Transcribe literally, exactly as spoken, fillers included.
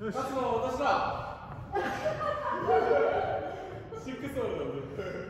勝つのは私だシックスオールなんで